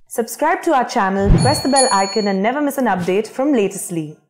Subscribe to our channel, press the bell icon and never miss an update from Latestly.